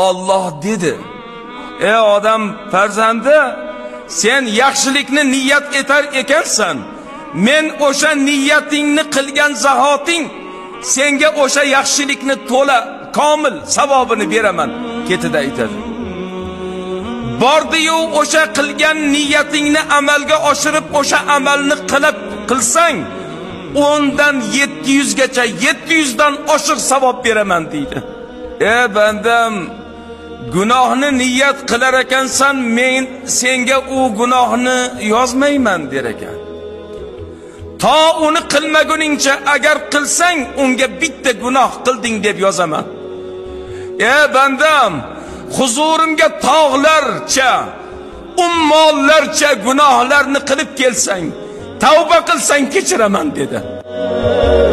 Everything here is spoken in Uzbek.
Alloh dedi: ey odam farzandi, sen yaxshilikni niyat etar ekansan, men o'sha niyatingni qilgan zahoting senga o'sha yaxshilikni to'la komil savobini beraman. Ketida aytadi. Bordi-yu o'sha qilgan niyatingni amalga oshirib o'sha amalni qilsang, 10 dan 700 gacha 700 dan oshiq savob beraman deydi. Ey bandam, gunohni niyat qilar ekansan, men senga u gunohni yozmayman der ekan. To uni qilmaguningcha agar qilsang unga bitta gunoh qilding deb yozaman. Ey bandam, huzurimga tog'larcha, ummollarcha gunohlarni qilib kelsang, tavba qilsang kechiraman dedi.